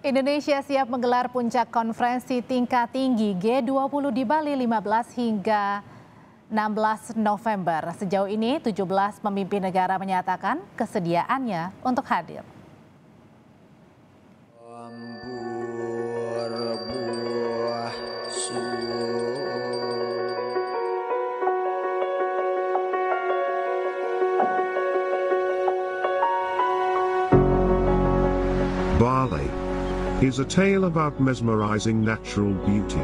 Indonesia siap menggelar puncak konferensi tingkat tinggi G20 di Bali 15 hingga 16 November. Sejauh ini 17 pemimpin negara menyatakan kesediaannya untuk hadir. Bali is a tale about mesmerizing natural beauty.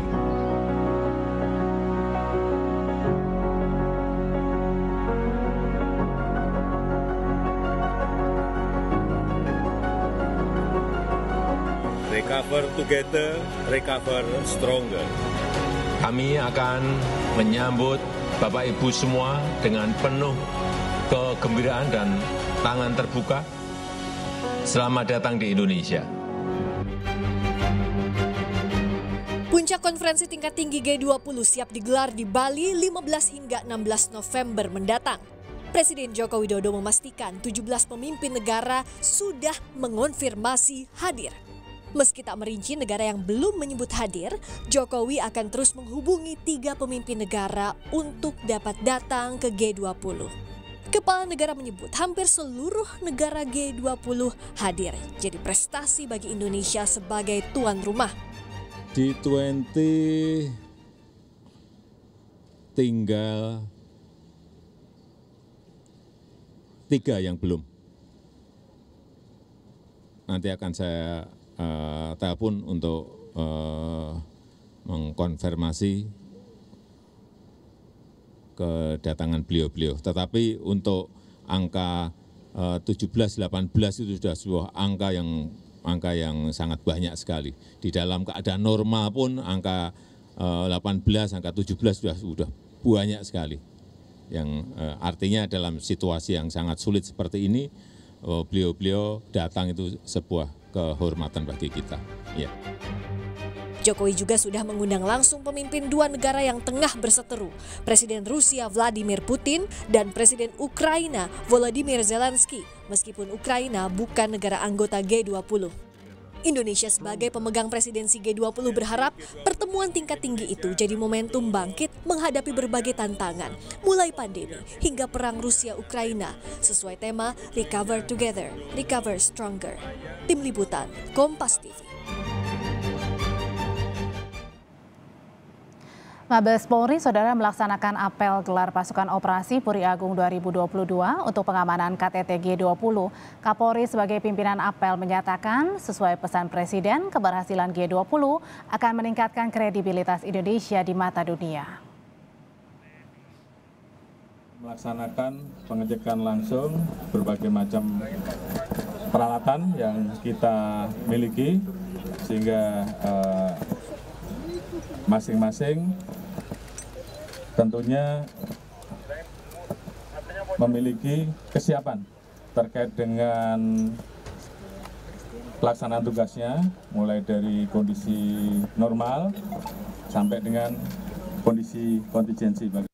Recover together, recover stronger. Kami akan menyambut Bapak Ibu semua dengan penuh kegembiraan dan tangan terbuka. Selamat datang di Indonesia. Puncak konferensi tingkat tinggi G20 siap digelar di Bali 15 hingga 16 November mendatang. Presiden Joko Widodo memastikan 17 pemimpin negara sudah mengonfirmasi hadir. Meski tak merinci negara yang belum menyebut hadir, Jokowi akan terus menghubungi 3 pemimpin negara untuk dapat datang ke G20. Kepala negara menyebut hampir seluruh negara G20 hadir, jadi prestasi bagi Indonesia sebagai tuan rumah. G20 tinggal 3 yang belum. Nanti akan saya telepon untuk mengkonfirmasi kedatangan beliau-beliau. Tetapi untuk angka 17-18 itu sudah sebuah angka yang sangat banyak sekali. Di dalam keadaan normal pun angka 18, angka 17 sudah banyak sekali. Yang artinya dalam situasi yang sangat sulit seperti ini, beliau-beliau datang itu sebuah kehormatan bagi kita. Ya. Jokowi juga sudah mengundang langsung pemimpin 2 negara yang tengah berseteru, Presiden Rusia Vladimir Putin dan Presiden Ukraina Volodymyr Zelensky, meskipun Ukraina bukan negara anggota G20. Indonesia sebagai pemegang presidensi G20 berharap pertemuan tingkat tinggi itu jadi momentum bangkit menghadapi berbagai tantangan, mulai pandemi hingga perang Rusia-Ukraina, sesuai tema Recover Together, Recover Stronger. Tim Liputan, Kompas TV. Mabes Polri, saudara, melaksanakan apel gelar pasukan operasi Puri Agung 2022 untuk pengamanan KTT G20. Kapolri sebagai pimpinan apel menyatakan sesuai pesan Presiden, keberhasilan G20 akan meningkatkan kredibilitas Indonesia di mata dunia. Melaksanakan pengecekan langsung berbagai macam peralatan yang kita miliki sehingga masing-masing tentunya memiliki kesiapan terkait dengan pelaksanaan tugasnya, mulai dari kondisi normal sampai dengan kondisi kontingensi.